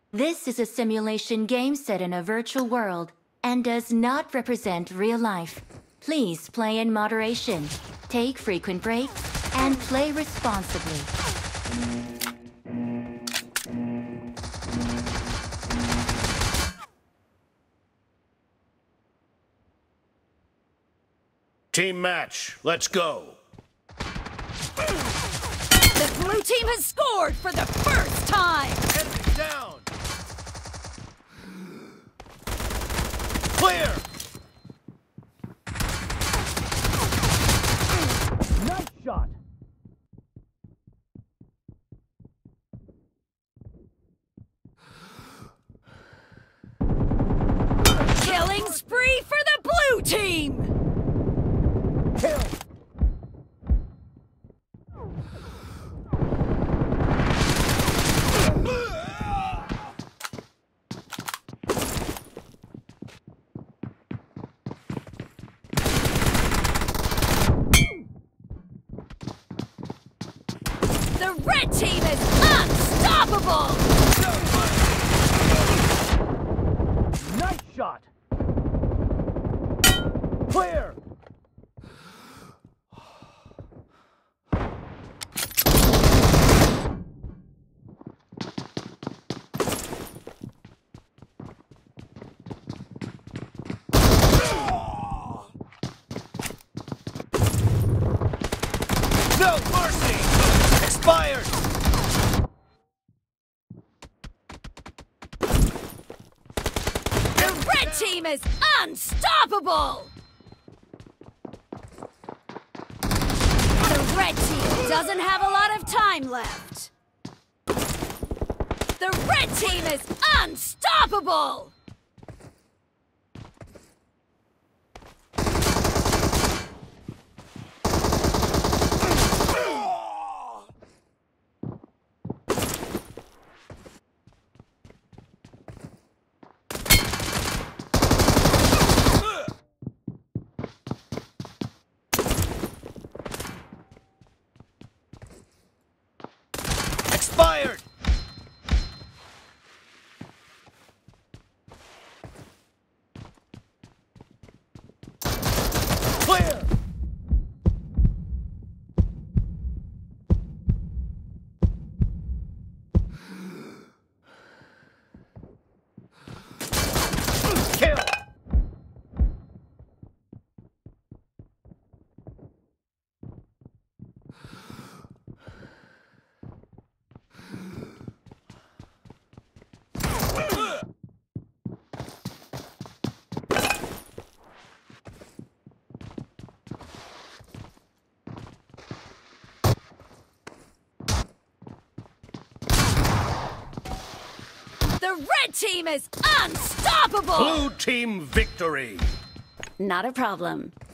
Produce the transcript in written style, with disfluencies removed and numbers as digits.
This is a simulation game set in a virtual world and does not represent real life. Please play in moderation, take frequent breaks, and play responsibly. Team match, let's go. The blue team has scored for the first time! Enemy down! Clear! Nice shot! Killing spree for the blue team! Kill! The red team is unstoppable! Nice shot! Clear! No mercy! Expired! The red team is unstoppable! The red team doesn't have a lot of time left. The red team is unstoppable! Expired! Clear! Kill! The red team is unstoppable! Blue team victory! Not a problem.